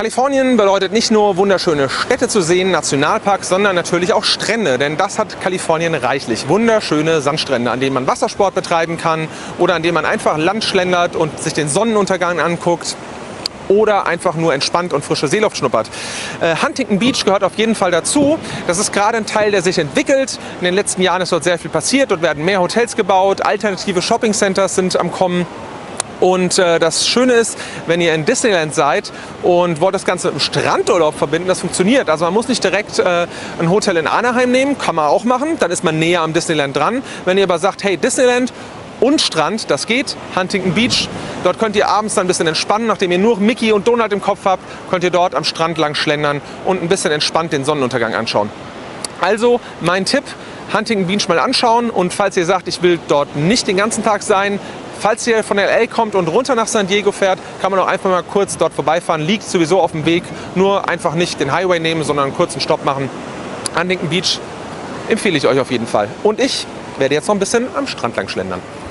Kalifornien bedeutet nicht nur wunderschöne Städte zu sehen, Nationalparks, sondern natürlich auch Strände. Denn das hat Kalifornien reichlich. Wunderschöne Sandstrände, an denen man Wassersport betreiben kann oder an denen man einfach Land schlendert und sich den Sonnenuntergang anguckt. Oder einfach nur entspannt und frische Seeluft schnuppert. Huntington Beach gehört auf jeden Fall dazu. Das ist gerade ein Teil, der sich entwickelt. In den letzten Jahren ist dort sehr viel passiert. Dort werden mehr Hotels gebaut, alternative Shopping-Centers sind am Kommen. Und das Schöne ist, wenn ihr in Disneyland seid und wollt das Ganze mit einem Strandurlaub verbinden, das funktioniert. Also man muss nicht direkt ein Hotel in Anaheim nehmen, kann man auch machen. Dann ist man näher am Disneyland dran. Wenn ihr aber sagt, hey, Disneyland und Strand, das geht, Huntington Beach. Dort könnt ihr abends dann ein bisschen entspannen, nachdem ihr nur Mickey und Donald im Kopf habt, könnt ihr dort am Strand lang schlendern und ein bisschen entspannt den Sonnenuntergang anschauen. Also mein Tipp, Huntington Beach mal anschauen, und falls ihr sagt, ich will dort nicht den ganzen Tag sein, falls ihr von LA kommt und runter nach San Diego fährt, kann man auch einfach mal kurz dort vorbeifahren, liegt sowieso auf dem Weg, nur einfach nicht den Highway nehmen, sondern einen kurzen Stopp machen. Huntington Beach empfehle ich euch auf jeden Fall. Und ich werde jetzt noch ein bisschen am Strand lang schlendern.